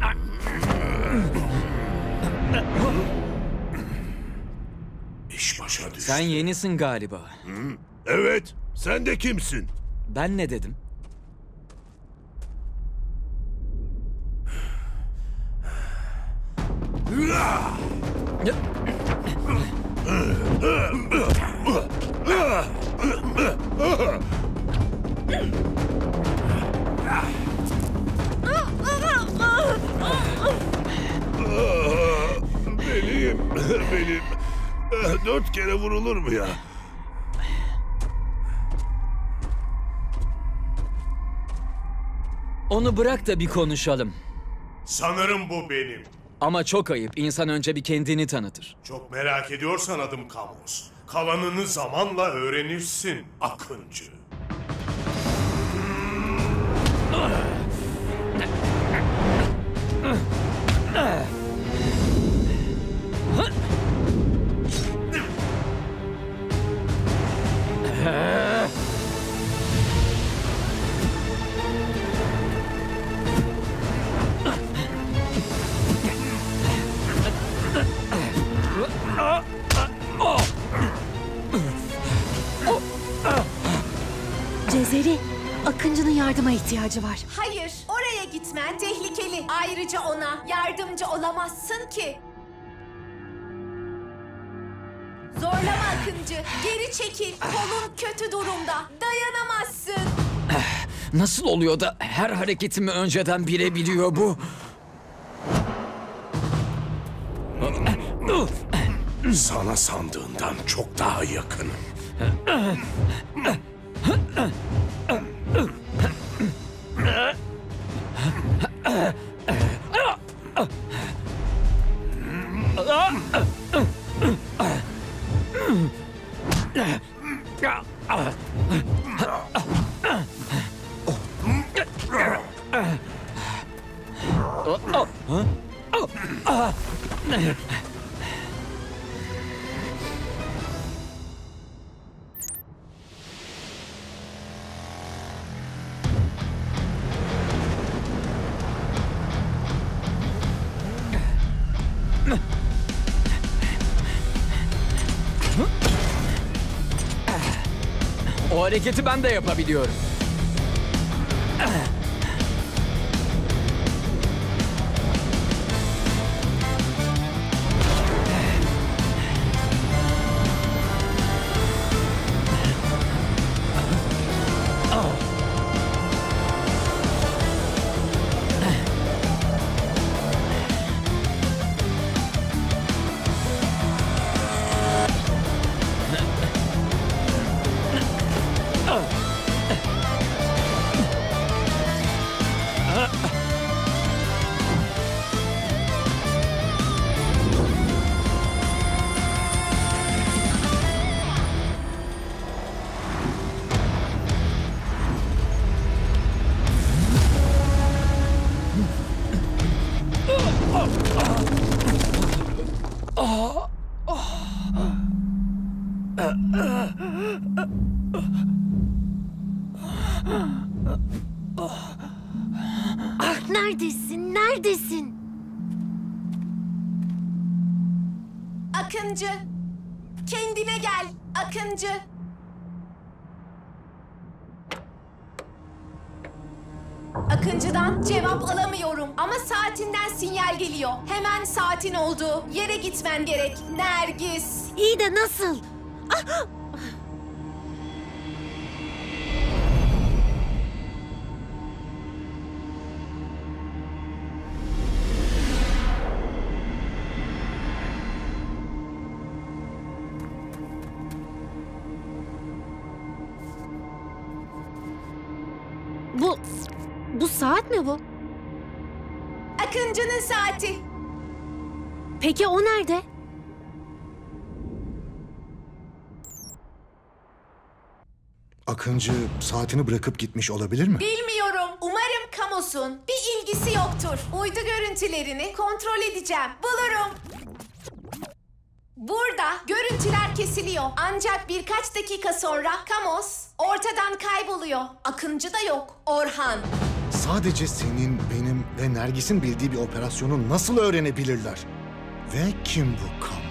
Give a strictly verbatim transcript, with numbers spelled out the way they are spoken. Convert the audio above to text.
İş başa düştü. Sen yenisin galiba. Hı? Evet, sen de kimsin? Ben ne dedim? Benim, benim. Dört kere vurulur mu ya? Onu bırak da bir konuşalım. Sanırım bu benim. Ama çok ayıp. İnsan önce bir kendini tanıtır. Çok merak ediyorsan adım Kamos. Kalanını zamanla öğrenirsin Akıncı. Cezeri, Akıncı'nın yardıma ihtiyacı var. Hayır, oraya gitmen tehlikeli. Ayrıca ona yardımcı olamazsın ki. Zorlama Akıncı, geri çekil. Kolun kötü durumda, dayanamazsın. Nasıl oluyor da her hareketimi önceden bilebiliyor bu? Sana sandığından çok daha yakınım. O hareketi ben de yapabiliyorum. Ah, neredesin, neredesin? Akıncı, kendine gel Akıncı. Akıncı'dan cevap alamıyorum ama saatinden sinyal geliyor. Hemen saatin olduğu yere gitmen gerek Nergis. İyi de nasıl? Ah! Bu, bu saat mi bu? Akıncı'nın saati. Peki o nerede? Akıncı saatini bırakıp gitmiş olabilir mi? Bilmiyorum. Umarım Kamos'un bir ilgisi yoktur. Uydu görüntülerini kontrol edeceğim. Bulurum. Burada görüntüler kesiliyor. Ancak birkaç dakika sonra Kamos ortadan kayboluyor. Akıncı da yok. Orhan. Sadece senin, benim Ve Nergis'in bildiği bir operasyonu nasıl öğrenebilirler? Ve kim bu Kabus?